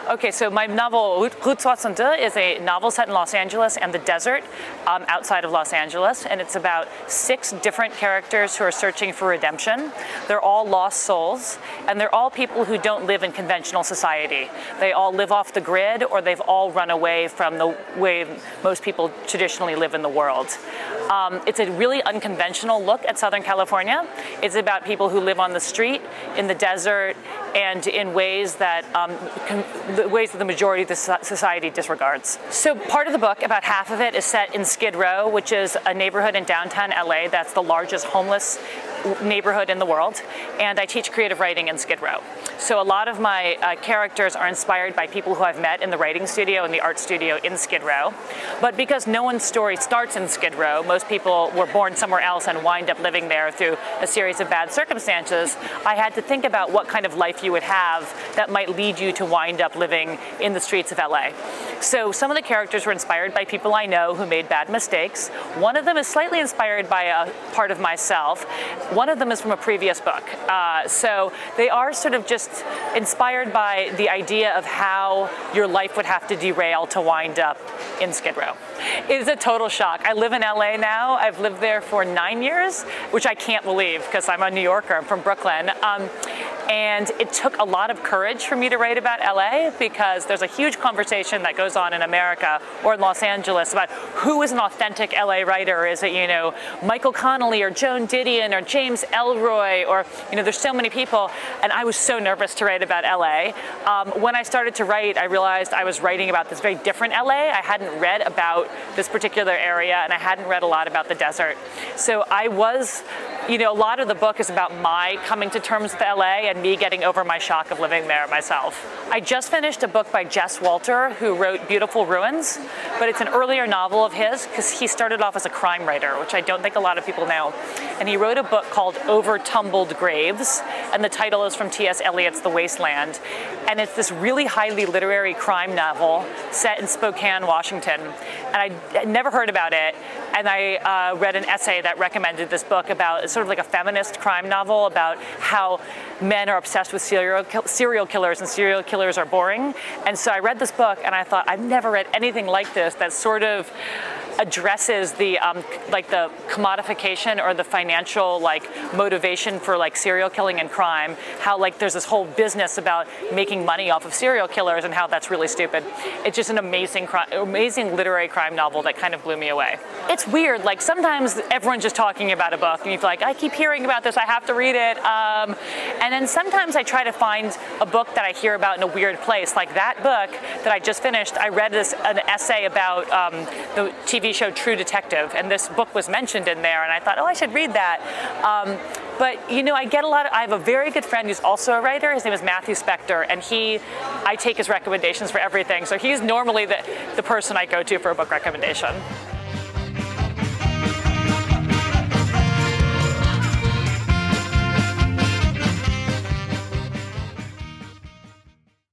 Okay, so my novel Route 62 is a novel set in Los Angeles and the desert outside of Los Angeles, and it's about 6 different characters who are searching for redemption. They're all lost souls, and they're all people who don't live in conventional society. They all live off the grid, or they've all run away from the way most people traditionally live in the world. It's a really unconventional look at Southern California. It's about people who live on the street, in the desert, and in ways that the majority of the society disregards. So part of the book, about half of it, is set in Skid Row, which is a neighborhood in downtown LA that's the largest homeless neighborhood in the world, and I teach creative writing in Skid Row. So a lot of my characters are inspired by people who I've met in the writing studio and the art studio in Skid Row. But because no one's story starts in Skid Row, most people were born somewhere else and wind up living there through a series of bad circumstances, I had to think about what kind of life you would have that might lead you to wind up living in the streets of LA. So some of the characters were inspired by people I know who made bad mistakes. One of them is slightly inspired by a part of myself. One of them is from a previous book. So they are sort of just inspired by the idea of how your life would have to derail to wind up in Skid Row. It is a total shock. I live in LA now. I've lived there for 9 years, which I can't believe because I'm a New Yorker. I'm from Brooklyn. And it took a lot of courage for me to write about LA because there's a huge conversation that goes on in America or in Los Angeles about who is an authentic LA writer. Is it, you know, Michael Connelly or Joan Didion or James Ellroy, or, you know, there's so many people. And I was so nervous to write about LA. When I started to write, I realized I was writing about this very different LA. I hadn't read about this particular area, and I hadn't read a lot about the desert. So I was, you know, a lot of the book is about my coming to terms with LA and me getting over my shock of living there myself. I just finished a book by Jess Walter, who wrote Beautiful Ruins, but it's an earlier novel of his because he started off as a crime writer, which I don't think a lot of people know. And he wrote a book called Over Tumbled Graves, and the title is from T.S. Eliot's The Wasteland. And it's this really highly literary crime novel set in Spokane, Washington. And I'd never heard about it, and I read an essay that recommended this book about sort of like a feminist crime novel about how men are obsessed with serial killers and serial killers are boring. And so I read this book and I thought, I've never read anything like this that sort of addresses the like the commodification or the financial like motivation for like serial killing and crime, how like there's this whole business about making money off of serial killers and how that's really stupid. It's just an amazing literary crime novel that kind of blew me away. It's weird, like sometimes everyone's just talking about a book and you feel like, I keep hearing about this, I have to read it. And then sometimes I try to find a book that I hear about in a weird place. Like that book that I just finished, I read an essay about the TV show True Detective, and this book was mentioned in there, and I thought, oh, I should read that. But you know, I have a very good friend who's also a writer. His name is Matthew Spector, and I take his recommendations for everything. So he's normally the person I go to for a book recommendation.